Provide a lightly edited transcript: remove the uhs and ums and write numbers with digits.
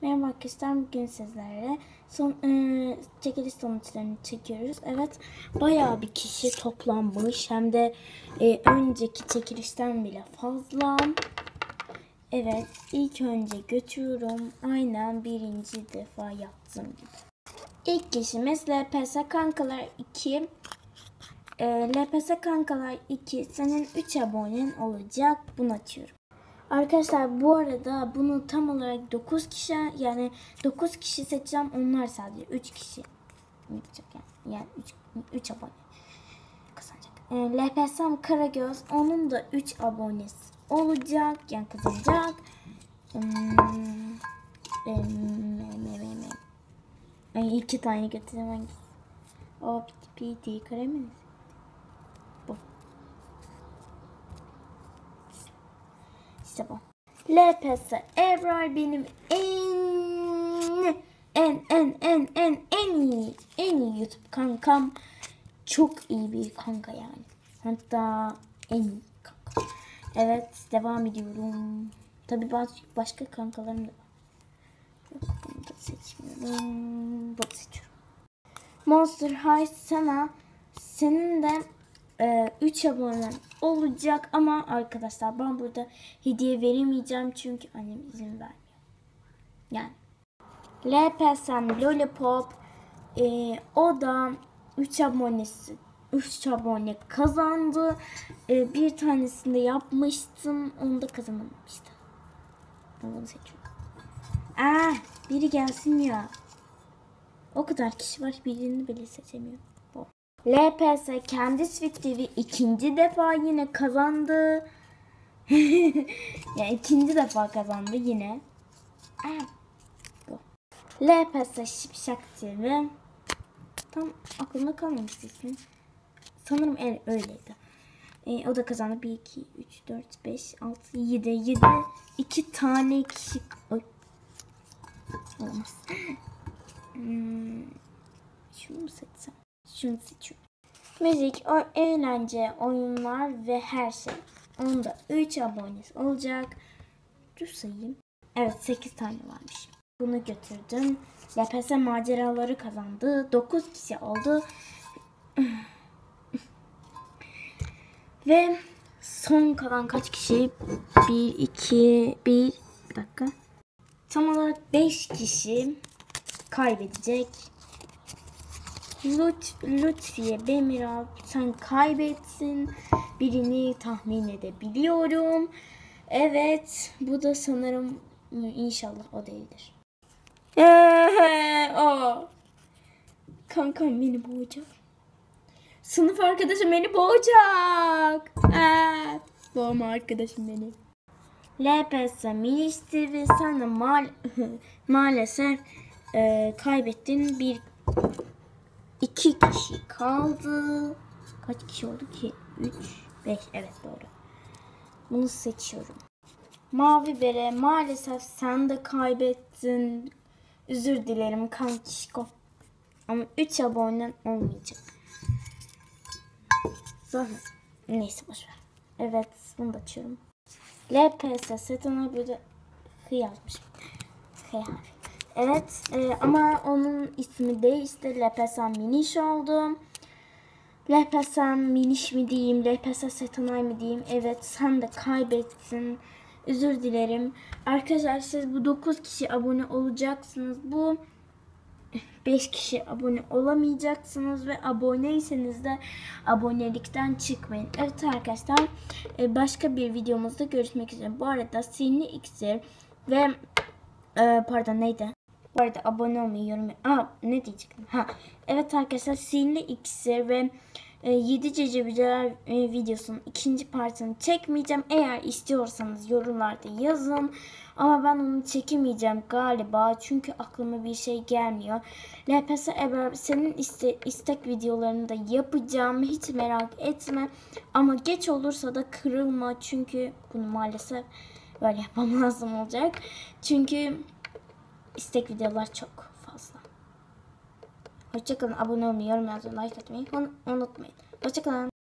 Merhaba arkadaşlar, bugün sizlerle çekiliş sonuçlarını çekiyoruz. Evet, bayağı bir kişi toplanmış, hem de önceki çekilişten bile fazla. Evet, ilk önce götürüyorum, aynen birinci defa yaptığım gibi. İlk kişimiz LPS Kankalar 2. LPS Kankalar 2, senin 3 abonen olacak, bunu açıyorum. Arkadaşlar bu arada bunu tam olarak 9 kişi, yani 9 kişi seçeceğim. Onlar sadece 3 kişi yapacak yani 3 abone kazanacak. LPSM Karagöz, onun da 3 abonesi olacak, yani kazanacak. Ay, 2 tane götüreceğim, hangisi? O PT Karameniz. Bu. İşte bu. LPS Ebrar benim en iyi YouTube kankam. Çok iyi bir kanka yani. Hatta en iyi kanka. Evet, devam ediyorum. Tabii başka kankalarım da var. Yok, bunu da seçmiyorum. Bunu seçiyorum. Monster High senin de 3 abonen olacak ama arkadaşlar ben burada hediye veremeyeceğim çünkü annem izin vermiyor. Yani LPSM Lollipop, o da 3 abone kazandı. Bir tanesini de yapmıştım, onu da kazanamamıştı. Onu seçiyorum. Biri gelsin ya. O kadar kişi var, birini bile seçemiyorum. LPS kendi Sweet TV ikinci defa yine kazandı. Yani ikinci defa kazandı yine. LPS Şipşak TV. Tam aklımda kalmamıştı ismi. Sanırım öyleydi. O da kazandı. 1, 2, 3, 4, 5, 6, 7. 2 tane kişi. Oy. Olamaz. Şunu mu seçsem? Şunu seçiyorum. Müzik, eğlence, oyunlar ve her şey. Onda 3 abonesi olacak. Dur sayayım. Evet, 8 tane varmış. Bunu götürdüm. LPS maceraları kazandı. 9 kişi oldu. Ve son kalan kaç kişi? 1 dakika. Tam olarak 5 kişi kaybedecek. Lütfiye Bemiral, sen kaybetsin. Birini tahmin edebiliyorum. Evet, bu da sanırım inşallah o değildir. O. Kankam beni boğacak. Sınıf arkadaşım beni boğacak. Boğma arkadaşım beni. LPS Miniş TV, sen de maalesef kaybettin. 2 kişi kaldı. Kaç kişi oldu ki? 3, 5. Evet, doğru. Bunu seçiyorum. Mavi Bere, maalesef sen de kaybettin. Özür dilerim kankişko. Ama 3 abonen olmayacak. Zaten neyse, boşver. Evet, bunu da açıyorum. LPS Seton'a böyle hı yazmış. Hı harfi. Evet, ama onun ismi değişti. LPS Miniş oldu. LPS Miniş mi diyeyim, LPS Setonay mı diyeyim? Evet, sen de kaybettin. Özür dilerim. Arkadaşlar, siz bu 9 kişi abone olacaksınız. Bu 5 kişi abone olamayacaksınız ve aboneyseniz de abonelikten çıkmayın. Evet arkadaşlar, başka bir videomuzda görüşmek üzere. Bu arada Sihirli İksir ve pardon, neydi? Bu arada abone olmayı, yorum... ne diyecektim? Evet arkadaşlar, Sihirli İksir ve 7 ceceviler videosunun ikinci partını çekmeyeceğim. Eğer istiyorsanız yorumlarda yazın. Ama ben onu çekemeyeceğim galiba. Çünkü aklıma bir şey gelmiyor. LPS Ebrar, senin istek videolarını da yapacağım. Hiç merak etme. Ama geç olursa da kırılma. Çünkü bunu maalesef böyle yapmam lazım olacak. Çünkü istek videolar çok fazla. Hoşçakalın. Abone olmayı, yorum yazmayı, like atmayı unutmayın. Hoşçakalın.